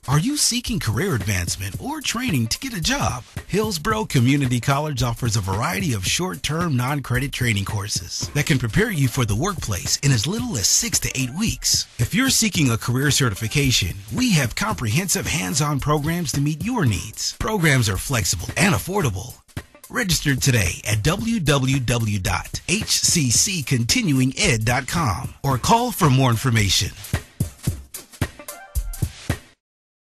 Are you seeking career advancement or training to get a job? Hillsborough Community College offers a variety of short-term non-credit training courses that can prepare you for the workplace in as little as 6 to 8 weeks. If you're seeking a career certification, we have comprehensive hands-on programs to meet your needs. Programs are flexible and affordable. Register today at www.hcccontinuinged.com or call for more information.